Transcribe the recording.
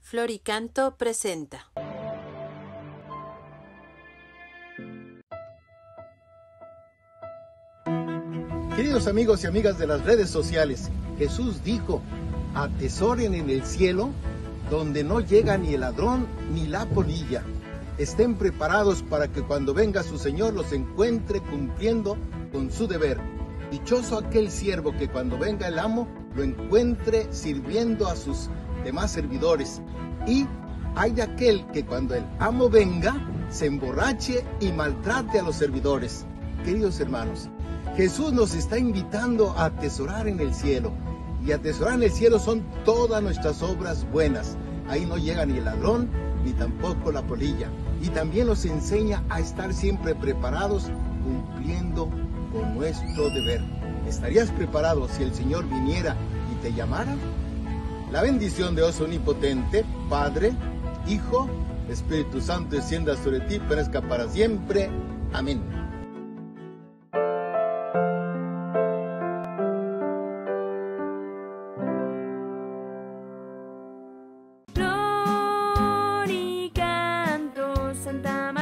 Floricanto presenta. Queridos amigos y amigas de las redes sociales, Jesús dijo: atesoren en el cielo, donde no llega ni el ladrón ni la polilla. Estén preparados para que cuando venga su Señor los encuentre cumpliendo con su deber. Dichoso aquel siervo que cuando venga el amo lo encuentre sirviendo a sus demás servidores. Y hay de aquel que cuando el amo venga se emborrache y maltrate a los servidores. Queridos hermanos, Jesús nos está invitando a atesorar en el cielo. Y atesorar en el cielo son todas nuestras obras buenas. Ahí no llega ni el ladrón, ni tampoco la polilla. Y también nos enseña a estar siempre preparados, cumpliendo con nuestro deber. ¿Estarías preparado si el Señor viniera y te llamara? La bendición de Dios Omnipotente, Padre, Hijo, Espíritu Santo, descienda sobre ti, perezca para siempre. Amén. Floricanto, Santa María.